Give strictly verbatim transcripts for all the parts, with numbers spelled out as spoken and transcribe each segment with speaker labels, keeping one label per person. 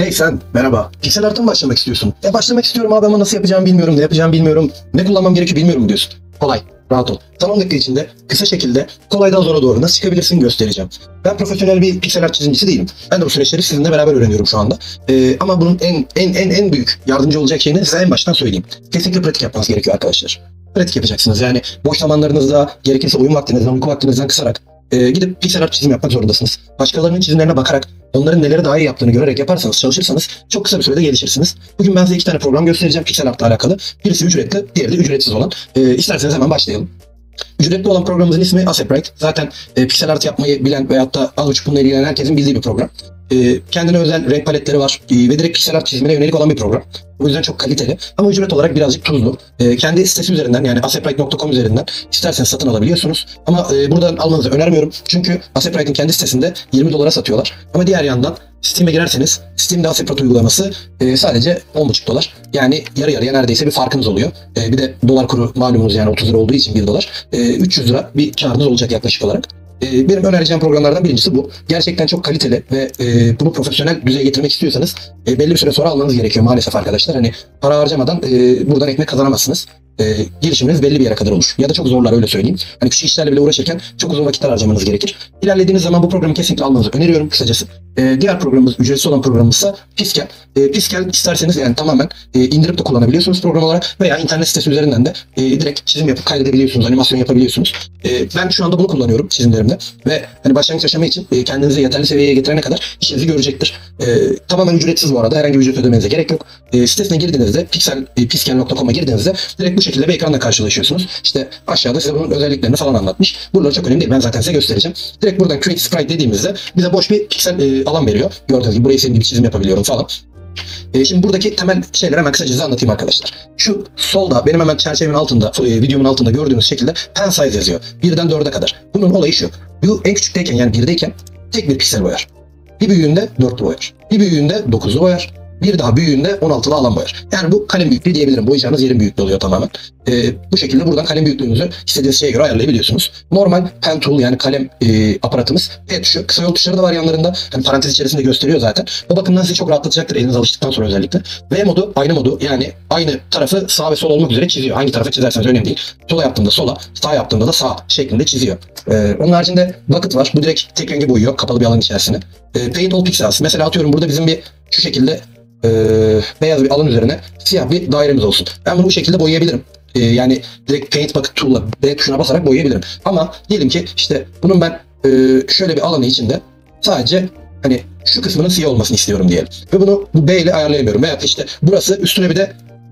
Speaker 1: Hey sen, merhaba. Piksel art'a mı başlamak istiyorsun? E başlamak istiyorum abi ama nasıl yapacağımı bilmiyorum, ne yapacağımı bilmiyorum, ne kullanmam gerekiyor bilmiyorum diyorsun. Kolay, rahat ol. Sana on dakika içinde kısa şekilde kolaydan zora doğru nasıl çıkabilirsin göstereceğim. Ben profesyonel bir piksel art çizimcisi değilim. Ben de bu süreçleri sizinle beraber öğreniyorum şu anda. Ee, ama bunun en en en en büyük yardımcı olacak şeyini size en baştan söyleyeyim. Kesinlikle pratik yapmanız gerekiyor arkadaşlar. Pratik yapacaksınız. Yani boş zamanlarınızda, gerekirse oyun vaktinizden, uyku vaktinizden kısarak e, gidip piksel art çizim yapmak zorundasınız. Başkalarının çizimlerine bakarak, onların neleri daha iyi yaptığını görerek yaparsanız, çalışırsanız çok kısa bir sürede gelişirsiniz. Bugün ben size iki tane program göstereceğim piksel art'la alakalı. Birisi ücretli, diğeri de ücretsiz olan. E, isterseniz hemen başlayalım. Ücretli olan programımızın ismi Aseprite. Zaten e, piksel art yapmayı bilen veyahut da az buçuk bununla ilgilenen herkesin bildiği bir program. E, kendine özel renk paletleri var e, ve direkt piksel art çizimine yönelik olan bir program. O yüzden çok kaliteli ama ücret olarak birazcık tuzlu. E, kendi sitesi üzerinden yani aseprite nokta com üzerinden isterseniz satın alabiliyorsunuz. Ama e, buradan almanızı önermiyorum. Çünkü Aseprite'in kendi sitesinde yirmi dolara satıyorlar. Ama diğer yandan Steam'e girerseniz Steam'de Aseprite uygulaması e, sadece on buçuk dolar. Yani yarı yarıya neredeyse bir farkınız oluyor. E, bir de dolar kuru malumunuz yani otuz lira olduğu için bir dolar. E, üç yüz lira bir karınız olacak yaklaşık olarak. Benim önereceğim programlardan birincisi bu. Gerçekten çok kaliteli ve e, bunu profesyonel düzeye getirmek istiyorsanız e, belli bir süre sonra almanız gerekiyor maalesef arkadaşlar. Hani para harcamadan e, buradan ekmek kazanamazsınız. E, girişiminiz belli bir yere kadar olur. Ya da çok zorlar öyle söyleyeyim. Hani küçük işlerle bile uğraşırken çok uzun vakitler harcamanız gerekir. İlerlediğiniz zaman bu programı kesinlikle almanızı öneriyorum kısacası. E, diğer programımız, ücretsiz olan programımızsa Piskel. E, Piskel isterseniz yani tamamen e, indirip de kullanabiliyorsunuz program olarak veya internet sitesi üzerinden de e, direkt çizim yapıp kaydedebiliyorsunuz, animasyon yapabiliyorsunuz. E, ben şu anda bunu kullanıyorum çizimlerimde ve hani başlangıç aşama için e, kendinizi yeterli seviyeye getirene kadar işinizi görecektir. E, tamamen ücretsiz bu arada, herhangi bir ücret ödemenize gerek yok. E, sitesine girdiğinizde piksel, e, piskel nokta com'a girdiğinizde direkt bu şekilde bir ekranla karşılaşıyorsunuz. İşte aşağıda size bunun özelliklerini falan anlatmış. Buraları çok önemli değil, ben zaten size göstereceğim. Direkt buradan Create Sprite dediğimizde bize boş bir piksel e, alan veriyor. Gördüğünüz gibi buraya istediğim gibi çizim yapabiliyorum falan. E, şimdi buradaki temel şeyleri hemen kısaca size anlatayım arkadaşlar. Şu solda benim hemen çerçevemin altında, e, videomun altında gördüğünüz şekilde pen size yazıyor. birden dörde kadar. Bunun olayı şu. Bu en küçükteyken yani birdeyken tek bir piksel boyar. Bir büyüğünde dörtlü boyar. Bir büyüğünde dokuzlu boyar. Bir daha büyüğünde on altılı alan boyar. Yani bu kalem büyüklüğü diyebilirim. Boyayacağınız yerin büyüklüğü oluyor tamamen. Ee, bu şekilde buradan kalem büyüklüğünüzü istediğiniz şeye göre ayarlayabiliyorsunuz. Normal pen tool yani kalem e, aparatımız P tuşu. Kısa yol tuşları da var yanlarında. Hani parantez içerisinde gösteriyor zaten. O bakımdan sizi çok rahatlatacaktır eliniz alıştıktan sonra özellikle. V modu aynı modu yani aynı tarafı sağ ve sol olmak üzere çiziyor. Hangi tarafa çizerseniz önemli değil. Sola yaptığımda sola, sağ yaptığımda da sağ şeklinde çiziyor. Ee, onun haricinde bucket var. Bu direkt tek rengi boyuyor kapalı bir alan içerisine. Ee, Paint all pixels. Mesela atıyorum burada bizim bir şu şekilde Ee, beyaz bir alan üzerine siyah bir dairemiz olsun. Ben bunu bu şekilde boyayabilirim. Ee, yani direkt Paint Bucket Tool'la B tuşuna basarak boyayabilirim. Ama diyelim ki işte bunun ben e, şöyle bir alanı içinde sadece hani şu kısmının siyah olmasını istiyorum diyelim. Ve bunu bu B ile ayarlayamıyorum. Veya işte burası üstüne bir de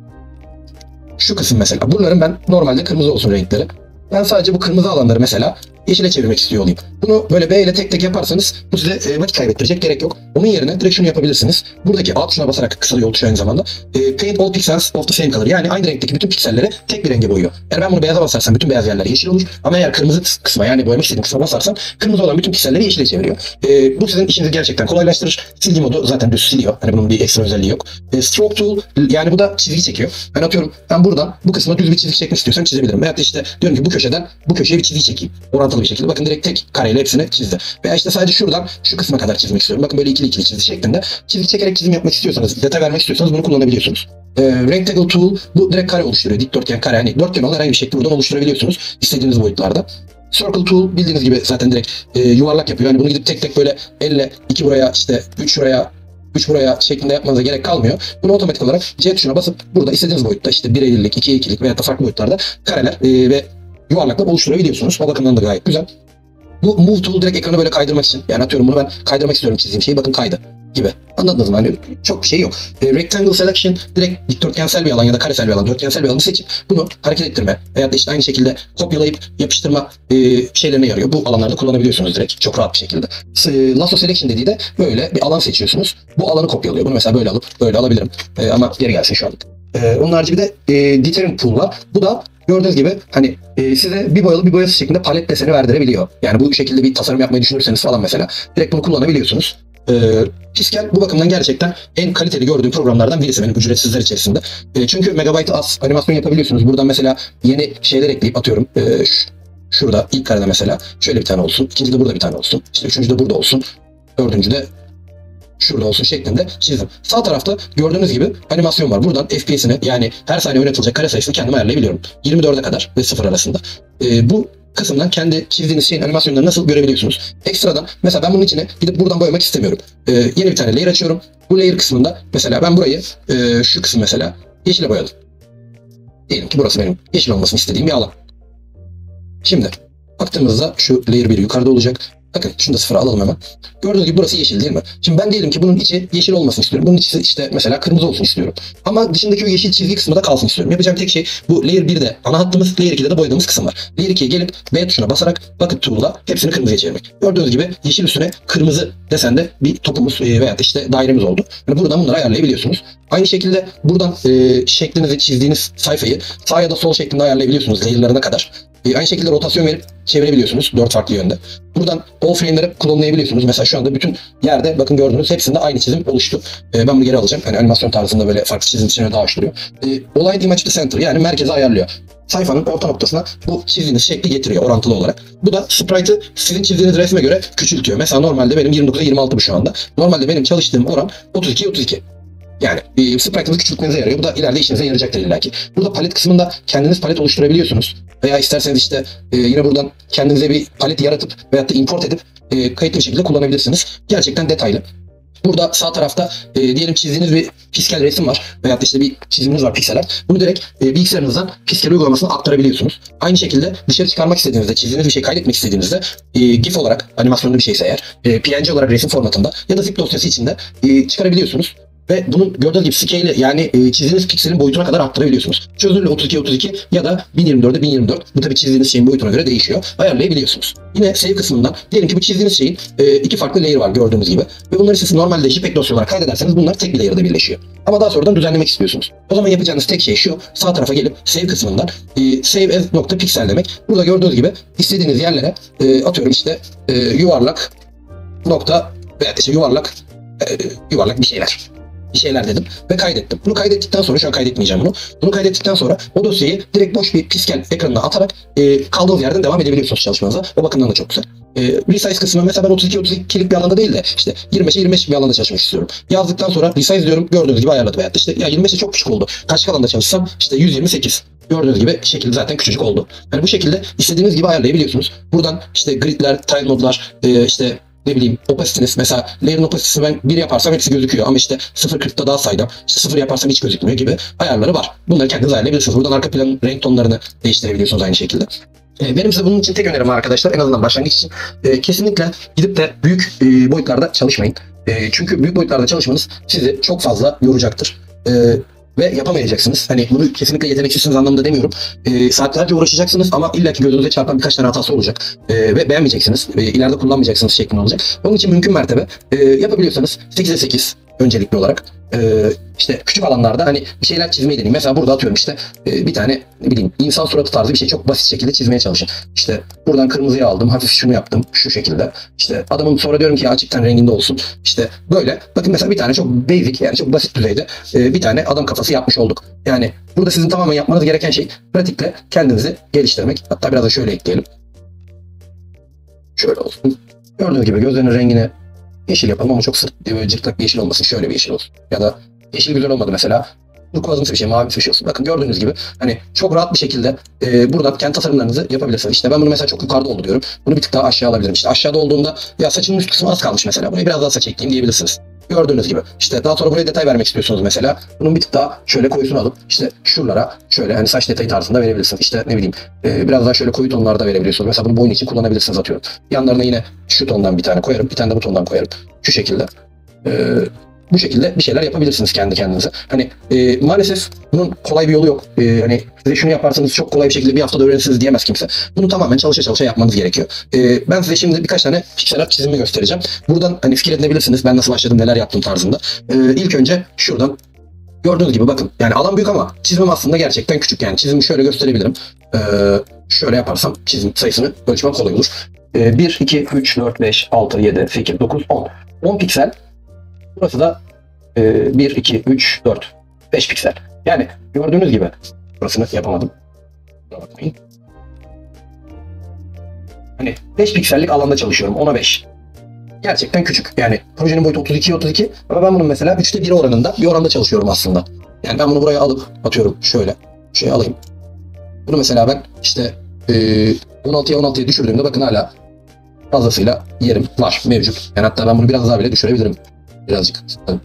Speaker 1: şu kısım mesela. Bunların ben normalde kırmızı olsun renkleri. Ben sadece bu kırmızı alanları mesela yeşile çevirmek istiyor olayım. Bunu böyle B ile tek tek yaparsanız bu size e, vakit kaybettirecek, gerek yok. Onun yerine direkt şunu yapabilirsiniz. Buradaki alt tuşuna basarak, kısa yol tuşu aynı zamanda e, Paint all pixels of the same color. Yani aynı renkteki bütün pikselleri tek bir renge boyuyor. Eğer ben bunu beyaza basarsam bütün beyaz yerler yeşil olur. Ama eğer kırmızı kısma yani boyamak istediğim kısma basarsam kırmızı olan bütün pikselleri yeşile çeviriyor. E, bu sizin işinizi gerçekten kolaylaştırır. Silgi modu zaten düz siliyor. Hani bunun bir ekstra özelliği yok. E, stroke tool yani bu da çizgi çekiyor. Ben atıyorum ben buradan bu kısma düz bir çizgi çekmek istiyorsam çizebilirim. Veyahut da işte diyorum ki bu köşeden bu köşeye bir çizgi çekeyim. Orantılı bir şekilde. Bakın direkt tek kareyle hepsini çizdi. Veya işte sadece şuradan şu kısma kadar çizmek istiyorum. Bakın böyle ikili ikili çizgi şeklinde. Çizgi çekerek çizim yapmak istiyorsanız, detay vermek istiyorsanız bunu kullanabiliyorsunuz. Ee, Rectangle Tool bu direkt kare oluşturuyor. Dikdörtgen kare. Hani dörtgen olan herhangi bir şekli buradan oluşturabiliyorsunuz istediğiniz boyutlarda. Circle Tool bildiğiniz gibi zaten direkt e, yuvarlak yapıyor. Yani bunu gidip tek tek böyle elle iki buraya işte üç şuraya üç buraya şeklinde yapmanıza gerek kalmıyor. Bunu otomatik olarak C tuşuna basıp burada istediğiniz boyutta işte bir ellilik, iki ikilik veya da farklı boyutlarda kareler e, ve yuvarlaklar oluşturabiliyorsunuz. O bakımdan da gayet güzel. Bu Move Tool direkt ekranı böyle kaydırmak için. Yani atıyorum bunu ben kaydırmak istiyorum çizdiğim şeyi. Bakın kaydı gibi. Anladınız mı? Hani çok bir şey yok. E, Rectangle Selection direkt dikdörtgensel bir alan ya da karesel bir alan, dörtgensel bir alanı seçip bunu hareket ettirme veyahut da işte aynı şekilde kopyalayıp yapıştırma e, şeylerine yarıyor. Bu alanlarda kullanabiliyorsunuz direkt çok rahat bir şekilde. E, Lasso Selection dediği de böyle bir alan seçiyorsunuz. Bu alanı kopyalıyor. Bunu mesela böyle alıp böyle alabilirim. E, ama geri gelsin şu an. E, onun harici bir de e, Deterrent Tool var. Bu da gördüğünüz gibi hani e, size bir boyalı bir boyası şeklinde palet deseni verdirebiliyor. Yani bu şekilde bir tasarım yapmayı düşünürseniz falan mesela direkt bunu kullanabiliyorsunuz. E, Piskel bu bakımdan gerçekten en kaliteli gördüğüm programlardan birisi benim ücretsizler içerisinde. E, çünkü megabyte az animasyon yapabiliyorsunuz. Buradan mesela yeni şeyler ekleyip atıyorum. E, şurada ilk karede mesela şöyle bir tane olsun. İkinci de burada bir tane olsun. İşte üçüncü de burada olsun. Dördüncü de şurada olsun şeklinde çizdim. Sağ tarafta gördüğünüz gibi animasyon var. Buradan F P S'ini yani her saniye oynatılacak kare sayısını kendim ayarlayabiliyorum. yirmi dörde kadar ve sıfır arasında. Ee, bu kısımdan kendi çizdiğiniz şeyin animasyonlarını nasıl görebiliyorsunuz. Ekstradan mesela ben bunun içine gidip buradan boyamak istemiyorum. Ee, yeni bir tane layer açıyorum. Bu layer kısmında mesela ben burayı e, şu kısım mesela yeşile boyadım. Diyelim ki burası benim yeşil olmasını istediğim bir alan. Şimdi baktığımızda şu layer bir yukarıda olacak. Bakın şunu da sıfıra alalım hemen. Gördüğünüz gibi burası yeşil değil mi? Şimdi ben diyelim ki bunun içi yeşil olmasını istiyorum. Bunun içi işte mesela kırmızı olsun istiyorum. Ama dışındaki o yeşil çizgi kısmı da kalsın istiyorum. Yapacağım tek şey bu layer birde ana hattımız, layer ikide de boyadığımız kısım var. Layer ikiye gelip B tuşuna basarak bucket tool'la hepsini kırmızıya çevirmek. Gördüğünüz gibi yeşil üstüne kırmızı desende bir topumuz veya işte dairemiz oldu. Yani buradan bunları ayarlayabiliyorsunuz. Aynı şekilde buradan e, şeklinizi çizdiğiniz sayfayı sağ ya da sol şeklinde ayarlayabiliyorsunuz layer'larına kadar. E, aynı şekilde rotasyon verip çevirebiliyorsunuz dört farklı yönde. Buradan all frame'leri klonlayabiliyorsunuz. Mesela şu anda bütün yerde bakın gördüğünüz hepsinde aynı çizim oluştu. E, ben bunu geri alacağım. Yani animasyon tarzında böyle farklı çizim içine daha hoş duruyor. E, Align Image to Center yani merkeze ayarlıyor. Sayfanın orta noktasına bu çizdiğiniz şekli getiriyor orantılı olarak. Bu da sprite'ı sizin çizdiğiniz resme göre küçültüyor. Mesela normalde benim yirmi dokuza yirmi altı bu şu anda. Normalde benim çalıştığım oran otuz ikiye otuz iki. Yani e, sprite'ınızı küçültmenize yarıyor. Bu da ileride işinize yarayacaktır illaki. Burada palet kısmında kendiniz palet oluşturabiliyorsunuz. Veya isterseniz işte e, yine buradan kendinize bir palet yaratıp veyahut da import edip e, kayıtlı bir şekilde kullanabilirsiniz. Gerçekten detaylı. Burada sağ tarafta e, diyelim çizdiğiniz bir piskel resim var veyahut da işte bir çiziminiz var piksel art. Bunu direkt e, bilgisayarınızdan piskel uygulamasına aktarabiliyorsunuz. Aynı şekilde dışarı çıkarmak istediğinizde, çizdiğiniz bir şey kaydetmek istediğinizde e, GIF olarak animasyonlu bir şeyse eğer, e, P N G olarak resim formatında ya da zip dosyası içinde e, çıkarabiliyorsunuz. Ve bunun gördüğünüz gibi scale'i yani e, çizdiğiniz pikselin boyutuna kadar arttırabiliyorsunuz. Çözünürlüğü otuz iki otuz iki ya da bin yirmi dörde bin yirmi dört. Bu tabii çizdiğiniz şeyin boyutuna göre değişiyor. Ayarlayabiliyorsunuz. Yine save kısmından diyelim ki bu çizdiğiniz şeyin e, iki farklı layer var gördüğünüz gibi. Ve bunları siz normalde JPEG dosya olarak kaydederseniz bunlar tek bir layer'da birleşiyor. Ama daha sonradan düzenlemek istiyorsunuz. O zaman yapacağınız tek şey şu. Sağ tarafa gelip save kısmından e, save as nokta pixel demek. Burada gördüğünüz gibi istediğiniz yerlere e, atıyorum işte e, yuvarlak nokta veya işte yuvarlak e, yuvarlak bir şeyler. bir şeyler dedim ve kaydettim. Bunu kaydettikten sonra, şu an kaydetmeyeceğim bunu. Bunu kaydettikten sonra o dosyayı direkt boş bir piskel ekranına atarak e, kaldığınız yerden devam edebiliyorsunuz çalışmanıza. O bakımdan da çok güzel. E, resize kısmı mesela ben otuz iki otuz ikilik bir alanda değil de işte yirmi beşe yirmi beş bir alanda çalışmak istiyorum. Yazdıktan sonra resize diyorum, gördüğünüz gibi ayarladı. Veyahut işte ya yirmi beşe çok küçük oldu. Kaç alanda çalışsam işte yüz yirmi sekiz. Gördüğünüz gibi şekil zaten küçücük oldu. Yani bu şekilde istediğiniz gibi ayarlayabiliyorsunuz. Buradan işte gridler, tile nodlar, e, işte ne bileyim opacity'niz mesela layer'ın opacity'sini ben bir yaparsam hepsi gözüküyor ama işte sıfır virgül kırkta daha saydam işte sıfır yaparsam hiç gözükmüyor gibi ayarları var. Bunları kendiniz ayarlayabilirsiniz. Buradan arka planın renk tonlarını değiştirebiliyorsunuz aynı şekilde. Benim size bunun için tek önerim var arkadaşlar, en azından başlangıç için. Kesinlikle gidip de büyük boyutlarda çalışmayın. Çünkü büyük boyutlarda çalışmanız sizi çok fazla yoracaktır. Ve yapamayacaksınız. Hani bunu kesinlikle yeteneksizsiniz anlamında demiyorum. E, saatlerce uğraşacaksınız ama illaki gözünüze çarpan birkaç tane hatası olacak. E, ve beğenmeyeceksiniz. E, ileride kullanmayacaksınız şeklinde olacak. Onun için mümkün mertebe e, yapabiliyorsanız sekize sekiz öncelikli olarak. E, işte küçük alanlarda hani bir şeyler çizmeyi deneyin. Mesela burada atıyorum işte e, bir tane ne bileyim insan suratı tarzı bir şey çok basit şekilde çizmeye çalışın. İşte buradan kırmızıyı aldım. Hafif şunu yaptım. Şu şekilde. İşte adamın sonra diyorum ki açık ten renginde olsun. İşte böyle. Bakın mesela bir tane çok basic yani çok basit düzeyde e, bir tane adam kafası yapmış olduk. Yani burada sizin tamamen yapmanız gereken şey pratikle kendinizi geliştirmek. Hatta biraz da şöyle ekleyelim. Şöyle olsun. Gördüğünüz gibi gözlerinin rengini yeşil yapalım ama çok sırt böyle cırtlak bir yeşil olmasın. Şöyle bir yeşil olsun. Ya da yeşil güzel olmadı mesela. Turkuazımsı bir şey, mavimsi bir şey olsun. Bakın gördüğünüz gibi hani çok rahat bir şekilde e, buradan kendi tasarımlarınızı yapabilirsiniz. İşte ben bunu mesela çok yukarıda oldu diyorum. Bunu bir tık daha aşağı alabilirim. İşte aşağıda olduğunda ya saçımın üst kısmı az kalmış mesela. Burayı biraz daha saç ekleyeyim diyebilirsiniz. Gördüğünüz gibi. İşte daha sonra buraya detay vermek istiyorsunuz mesela. Bunun bir tık daha şöyle koyusunu alıp işte şuralara şöyle hani saç detayı tarzında verebilirsiniz. İşte ne bileyim e, biraz daha şöyle koyu tonlarda verebiliyorsunuz. Mesela bunu boyun için kullanabilirsiniz atıyorum. Yanlarına yine şu tondan bir tane koyarım. Bir tane de bu tondan koyarım. Şu şekilde. Eee Bu şekilde bir şeyler yapabilirsiniz kendi kendinize. Hani e, maalesef bunun kolay bir yolu yok. E, hani size şunu yaparsanız çok kolay bir şekilde bir haftada öğrenirsiniz diyemez kimse. Bunu tamamen çalışa çalışa yapmanız gerekiyor. E, ben size şimdi birkaç tane piksel art çizimi göstereceğim. Buradan hani fikir edinebilirsiniz. Ben nasıl başladım, neler yaptım tarzında. E, ilk önce şuradan gördüğünüz gibi bakın. Yani alan büyük ama çizimim aslında gerçekten küçük. Yani çizimi şöyle gösterebilirim. E, şöyle yaparsam çizim sayısını ölçmem kolay olur. E, bir, iki, üç, dört, beş, altı, yedi, sekiz, dokuz, on. on piksel. Burası da e, bir, iki, üç, dört, beş piksel. Yani gördüğünüz gibi burasını yapamadım. Bakmayın. Hani beş piksellik alanda çalışıyorum. ona beş. gerçekten küçük. Yani projenin boyutu otuz ikiye otuz iki ama ben bunun mesela üçte biri oranında bir oranda çalışıyorum aslında. Yani ben bunu buraya alıp atıyorum şöyle şey alayım. Bunu mesela ben işte e, on altıya on altıya düşürdüğümde bakın hala fazlasıyla yerim var mevcut. Yani hatta ben bunu biraz daha bile düşürebilirim. Birazcık.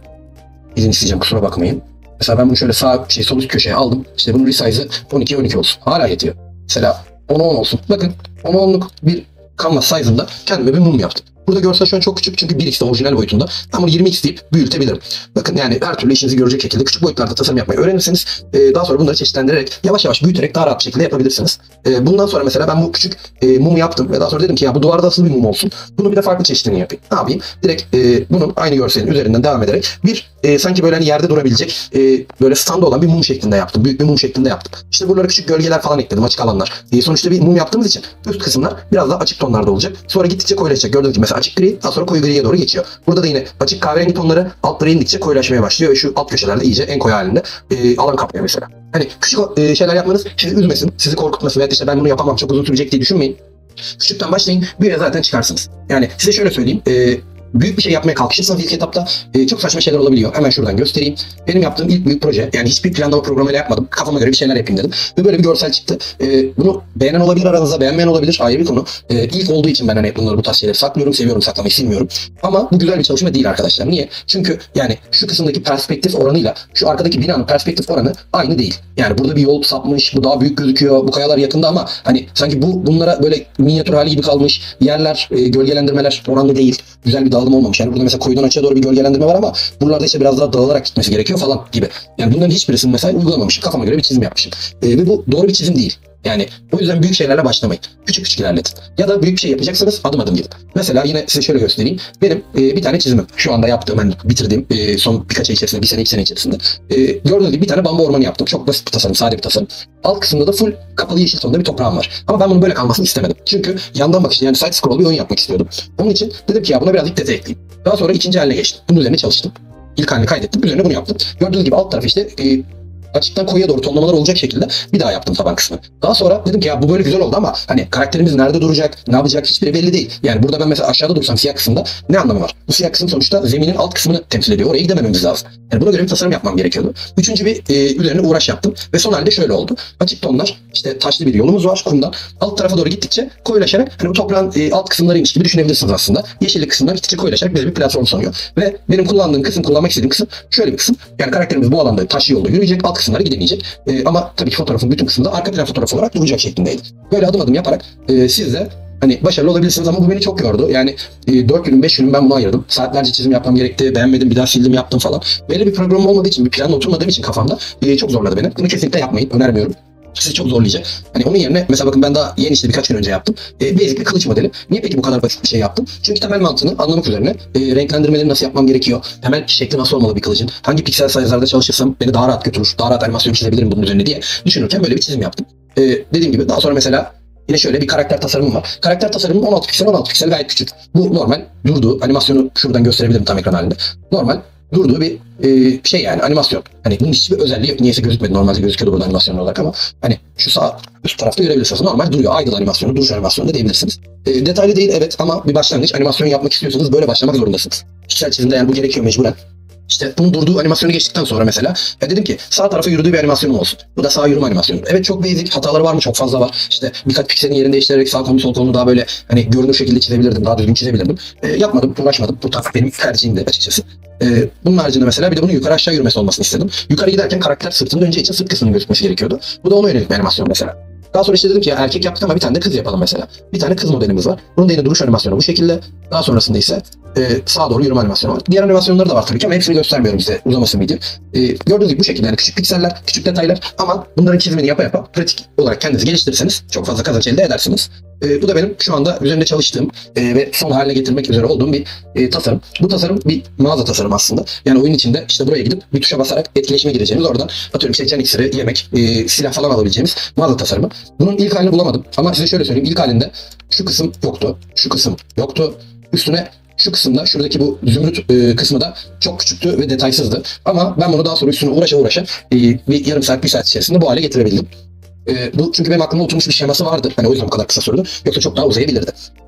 Speaker 1: İzin isteyeceğim, kusura bakmayın. Mesela ben bunu şöyle sağ şey sol üst köşeye aldım. İşte bunun resize'ı on ikiye on iki olsun. Hala yetiyor. Mesela ona on olsun. Bakın ona onluk bir canvas size'ında kendime bir mum yaptım. Burada görsel şu an çok küçük çünkü bir x'te orijinal boyutunda. Ben bunu yirmi x deyip büyütebilirim. Bakın yani her türlü işinizi görecek şekilde küçük boyutlarda tasarım yapmayı öğrenirsiniz. Ee, daha sonra bunları çeşitlendirerek yavaş yavaş büyüterek daha rahat bir şekilde yapabilirsiniz. Ee, bundan sonra mesela ben bu küçük e, mumu yaptım ve daha sonra dedim ki ya bu duvarda asılı bir mum olsun. Bunu bir de farklı çeşitlerini yapayım. Ne yapayım? Direkt e, bunun aynı görselin üzerinden devam ederek bir e, sanki böyle hani yerde durabilecek e, böyle stand olan bir mum şeklinde yaptım. Büyük bir mum şeklinde yaptım. İşte buralara küçük gölgeler falan ekledim, açık alanlar. E, sonuçta bir mum yaptığımız için üst kısımlar biraz daha açık tonlarda olacak. Sonra gittikçe koyulaşacak. Gördüğünüz gibi mesela açık gri, daha sonra koyu griye doğru geçiyor. Burada da yine açık kahverengi tonları altlara indikçe koyulaşmaya başlıyor ve şu alt köşelerde iyice en koyu halinde e, alan kaplıyor mesela. Hani küçük e, şeyler yapmanız sizi üzmesin, sizi korkutmasın veya işte ben bunu yapamam, çok uzun sürecek diye düşünmeyin. Küçükten başlayın, bir yere zaten çıkarsınız. Yani size şöyle söyleyeyim, e, büyük bir şey yapmaya kalkışırsanız ilk etapta e, çok saçma şeyler olabiliyor. Hemen şuradan göstereyim. Benim yaptığım ilk büyük proje, yani hiçbir planlama programıyla yapmadım. Kafama göre bir şeyler yapayım dedim. Ve böyle bir görsel çıktı. E, bunu beğenen olabilir aranızda, beğenmeyen olabilir. Ayrı bir konu. E, ilk olduğu için ben hani bunları, bu tarz şeyleri saklıyorum, seviyorum saklamayı, silmiyorum. Ama bu güzel bir çalışma değil arkadaşlar. Niye? Çünkü yani şu kısımdaki perspektif oranıyla şu arkadaki binanın perspektif oranı aynı değil. Yani burada bir yol sapmış, bu daha büyük gözüküyor, bu kayalar yakında ama hani sanki bu bunlara böyle minyatür hali gibi kalmış. Yerler, e, gölgelendirmeler oranlı değil. Güzel bir dağılım olmamış. Yani burada mesela koyudan açığa doğru bir gölgelendirme var ama buralarda işte biraz daha dağılarak gitmesi gerekiyor falan gibi. Yani bunların hiçbirisini mesela uygulamamışım. Kafama göre bir çizim yapmışım. E, ve bu doğru bir çizim değil. Yani o yüzden büyük şeylerle başlamayın. Küçük küçük ilerletin. Ya da büyük bir şey yapacaksanız adım adım gidin. Mesela yine size şöyle göstereyim. Benim e, bir tane çizimim. Şu anda yaptığım, hani bitirdiğim e, son birkaç ay içerisinde, bir sene iki sene içerisinde. E, gördüğünüz gibi bir tane bambu ormanı yaptım. Çok basit bir tasarım, sade bir tasarım. Alt kısmında da full kapalı yeşil tonda bir toprağım var. Ama ben bunun böyle kalmasını istemedim. Çünkü yandan bakışlı, yani side scroll bir oyun yapmak istiyordum. Onun için dedim ki ya buna birazcık detay ekleyeyim. Daha sonra ikinci haline geçtim. Bunun üzerine çalıştım. İlk halini kaydettim. Üzerine bunu yaptım. Gördüğünüz gibi alt tarafı işte e, açıktan koyuya doğru tonlamalar olacak şekilde bir daha yaptım taban kısmı. Daha sonra dedim ki ya bu böyle güzel oldu ama hani karakterimiz nerede duracak, ne yapacak hiçbiri belli değil. Yani burada ben mesela aşağıda dursam siyah kısımda ne anlamı var? Bu siyah kısım sonuçta zeminin alt kısmını temsil ediyor. Oraya gidemememiz lazım. Yani buna göre bir tasarım yapmam gerekiyordu. Üçüncü bir e, üzerine uğraş yaptım ve son halde şöyle oldu. Açık tonlar, işte taşlı bir yolumuz var kumdan. Alt tarafa doğru gittikçe koyulaşarak hani bu toprağın e, alt kısımlarıymış gibi düşünebilirsiniz aslında. Yeşillik kısımlar gittikçe koyulaşarak bize bir platform sunuyor. Ve benim kullandığım kısım, kullanmak istediğim kısım şöyle bir kısım. Yani karakterimiz bu alanda taşlı yolda yürüyecek, alt kısımlara gidemeyecek. E, ama tabii ki fotoğrafın bütün kısmında arka plan fotoğrafı olarak duracak şeklindeydi. Böyle adım adım yaparak e, siz de hani başarılı olabilirsiniz ama bu beni çok yordu. Yani e, dört günüm beş günüm ben buna ayırdım. Saatlerce çizim yapmam gerekti. Beğenmedim, bir daha sildim, yaptım falan. Böyle bir programım olmadığı için, bir planla oturmadığım için kafamda e, çok zorladı beni. Bunu kesinlikle yapmayın. Önermiyorum. Sizi çok zorlayacak. Hani onun yerine mesela bakın ben daha yeni işte birkaç gün önce yaptım. E, basic bir kılıç modeli. Niye peki bu kadar basit bir şey yaptım? Çünkü temel mantığını anlamak üzerine e, renklendirmeleri nasıl yapmam gerekiyor? Temel şekli nasıl olmalı bir kılıcın? Hangi piksel size'larda çalışırsam beni daha rahat götürür? Daha rahat animasyon çizebilirim bunun üzerine diye düşünürken böyle bir çizim yaptım. E, dediğim gibi daha sonra mesela yine şöyle bir karakter tasarımım var. Karakter tasarımım on altı piksel on altı piksel gayet küçük. Bu normal durduğu animasyonu şuradan gösterebilirim tam ekran halinde. Normal durduğu bir e, şey yani animasyon. Hani bunun hiçbir özelliği yok. Niyeyse gözükmedi. Normalde gözüküyordu burada animasyon olarak ama hani şu sağ üst tarafta görebilirsiniz. Normal duruyor. Idle animasyonu, duruş animasyonu da diyebilirsiniz. E, detaylı değil evet ama bir başlangıç, animasyon yapmak istiyorsanız böyle başlamak zorundasınız. Kişisel çizimde yani bu gerekiyor mecburen. İşte bunun durduğu animasyonu geçtikten sonra mesela ya dedim ki sağ tarafa yürüdüğü bir animasyonum olsun. Bu da sağ yürüme animasyonu. Evet çok basic, hataları var mı? Çok fazla var. İşte birkaç pikselin yerini değiştirerek sağ kolunu sol kolunu daha böyle hani görünür şekilde çizebilirdim. Daha düzgün çizebilirdim. E, yapmadım, uğraşmadım. Bu tarz benim tercihimdi açıkçası. E, bunun haricinde mesela bir de bunun yukarı aşağı yürümesi olmasını istedim. Yukarı giderken karakter sırtını döneceği için sırt kısmının gözükmesi gerekiyordu. Bu da ona yönelik bir animasyon mesela. Daha sonra işte dedim ki ya erkek yaptık ama bir tane de kız yapalım mesela. Bir tane kız modelimiz var. Bunun da yine duruş animasyonu bu şekilde. Daha sonrasında ise e, sağa doğru yürüme animasyonu var. Diğer animasyonları da var tabii ki ama hepsini göstermiyorum size, uzamasın video. E, gördüğünüz gibi bu şekilde yani küçük pikseller, küçük detaylar ama bunların çizimini yapa yapa pratik olarak kendinizi geliştirirseniz çok fazla kazanç elde edersiniz. E, bu da benim şu anda üzerinde çalıştığım e, ve son haline getirmek üzere olduğum bir e, tasarım. Bu tasarım bir mağaza tasarımı aslında. Yani oyun içinde işte buraya gidip bir tuşa basarak etkileşime gireceğimiz, oradan atıyorum işte can iksiri, yemek, e, silah falan alabileceğimiz mağaza tasarımı. Bunun ilk halini bulamadım ama size şöyle söyleyeyim, ilk halinde şu kısım yoktu, şu kısım yoktu. Üstüne şu kısımda, şuradaki bu zümrüt e, kısmı da çok küçüktü ve detaysızdı. Ama ben bunu daha sonra üstüne uğraşa uğraşa e, bir yarım saat, bir saat içerisinde bu hale getirebildim. E, bu çünkü benim aklımda oturmuş bir şeması vardı. Hani o yüzden bu kadar kısa sürdü. Yoksa çok daha uzayabilirdi.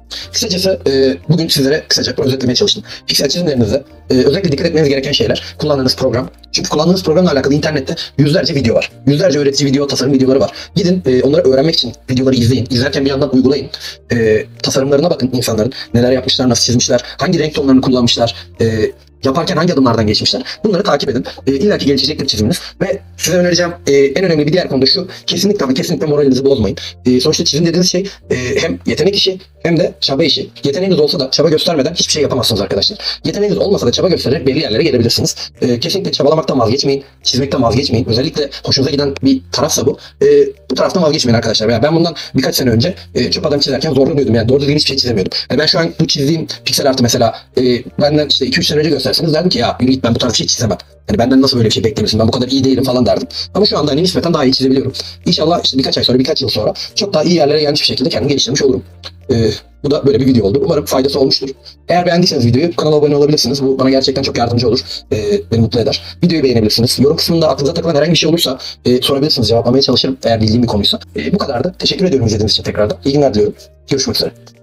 Speaker 1: Kısacası e, bugün sizlere kısaca özetlemeye çalıştım. Piksel çizimlerinizde e, özellikle dikkat etmeniz gereken şeyler kullandığınız program. Çünkü kullandığınız programla alakalı internette yüzlerce video var. Yüzlerce öğretici video, tasarım videoları var. Gidin e, onları öğrenmek için videoları izleyin. İzlerken bir yandan uygulayın. E, tasarımlarına bakın insanların. Neler yapmışlar, nasıl çizmişler, hangi renk tonlarını kullanmışlar, e, yaparken hangi adımlardan geçmişler. Bunları takip edin. E, İlla ki gelişecektir çiziminiz. Ve size önereceğim e, en önemli bir diğer konu da şu. Kesinlikle ama kesinlikle moralinizi bozmayın. E, sonuçta çizim dediğiniz şey e, hem yetenek işi hem de çaba işi. Yeteneğiniz olsa da çaba göstermeden hiçbir şey yapamazsınız arkadaşlar. Yeteneğiniz olmasa da çaba göstererek belli yerlere gelebilirsiniz. E, kesinlikle çabalamaktan vazgeçmeyin. Çizmekten vazgeçmeyin. Özellikle hoşunuza giden bir tarafsa bu. E, bu taraftan vazgeçmeyin arkadaşlar. Yani ben bundan birkaç sene önce e, çöp adam çizerken zorlanıyordum. Yani doğru düzgün hiçbir şey çizemiyordum. Yani ben şu an bu çizdiğim piksel artı mesela e, benden işte iki üç sene önce gösterseniz derdim ki ya yürü git, ben bu tarz bir şey çizemem. Yani benden nasıl böyle bir şey beklemişsin, ben bu kadar iyi değilim falan derdim. Ama şu anda hani nispeten daha iyi çizebiliyorum. İnşallah işte birkaç ay sonra, birkaç yıl sonra çok daha iyi yerlere gelmiş bir şekilde kendimi geliştirmiş olurum. Ee, bu da böyle bir video oldu. Umarım faydası olmuştur. Eğer beğendiyseniz videoyu kanala abone olabilirsiniz. Bu bana gerçekten çok yardımcı olur. Ee, beni mutlu eder. Videoyu beğenebilirsiniz. Yorum kısmında aklınıza takılan herhangi bir şey olursa e, sorabilirsiniz. Cevaplamaya çalışırım eğer bildiğim bir konuysa. E, bu kadardı. Teşekkür ediyorum izlediğiniz için tekrardan. İyi günler diliyorum. Görüşmek üzere.